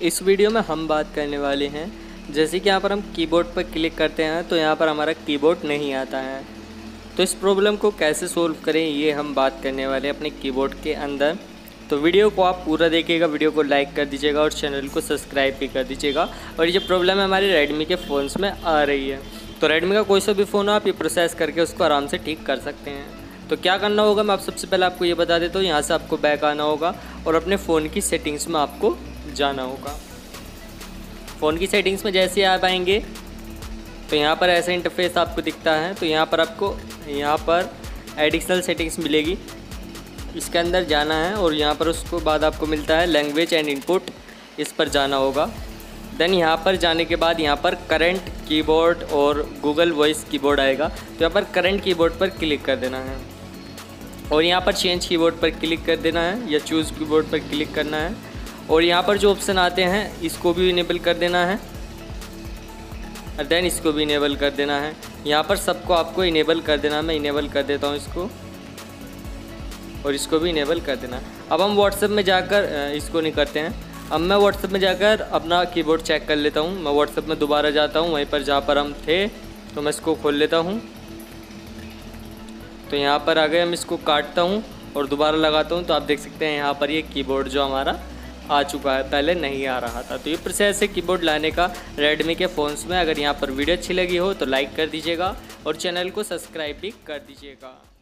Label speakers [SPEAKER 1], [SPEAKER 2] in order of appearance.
[SPEAKER 1] इस वीडियो में हम बात करने वाले हैं, जैसे कि यहाँ पर हम कीबोर्ड पर क्लिक करते हैं तो यहाँ पर हमारा कीबोर्ड नहीं आता है। तो इस प्रॉब्लम को कैसे सोल्व करें ये हम बात करने वाले हैं अपने कीबोर्ड के अंदर। तो वीडियो को आप पूरा देखिएगा, वीडियो को लाइक कर दीजिएगा और चैनल को सब्सक्राइब भी कर दीजिएगा। और ये प्रॉब्लम है हमारी रेडमी के फ़ोन्स में आ रही है। तो रेडमी का कोई सा भी फ़ोन हो आप ये प्रोसेस करके उसको आराम से ठीक कर सकते हैं। तो क्या करना होगा मैं आप सबसे पहले आपको ये बता देता हूँ। यहाँ से आपको बैक आना होगा और अपने फ़ोन की सेटिंग्स में आपको जाना होगा। फ़ोन की सेटिंग्स में जैसे आप आएंगे तो यहाँ पर ऐसा इंटरफेस आपको दिखता है। तो यहाँ पर आपको यहाँ पर एडिशनल सेटिंग्स मिलेगी, इसके अंदर जाना है और यहाँ पर उसको बाद आपको मिलता है लैंग्वेज एंड इनपुट, इस पर जाना होगा। देन यहाँ पर जाने के बाद यहाँ पर करंट कीबोर्ड और गूगल वॉइस कीबोर्ड आएगा। तो यहाँ पर करंट कीबोर्ड पर क्लिक कर देना है और यहाँ पर चेंज कीबोर्ड पर क्लिक कर देना है या चूज़ कीबोर्ड पर क्लिक करना है। और यहाँ पर जो ऑप्शन आते हैं इसको भी इनेबल कर देना है और देन इसको भी इनेबल कर देना है। यहाँ पर सबको आपको इनेबल कर देना है। मैं इनेबल कर देता हूँ इसको और इसको भी इनेबल कर देना है। अब हम व्हाट्सएप में जाकर इसको नहीं करते हैं। अब मैं व्हाट्सएप में जाकर अपना कीबोर्ड चेक कर लेता हूँ। मैं व्हाट्सएप में दोबारा जाता हूँ वहीं पर जहाँ पर हम थे, तो मैं इसको खोल लेता हूँ। तो यहाँ पर आ गए, मैं इसको काटता हूँ और दोबारा लगाता हूँ। तो आप देख सकते हैं यहाँ पर ये कीबोर्ड जो हमारा आ चुका है, पहले नहीं आ रहा था। तो ये प्रोसेस है कीबोर्ड लाने का रेडमी के फ़ोन्स में। अगर यहाँ पर वीडियो अच्छी लगी हो तो लाइक कर दीजिएगा और चैनल को सब्सक्राइब भी कर दीजिएगा।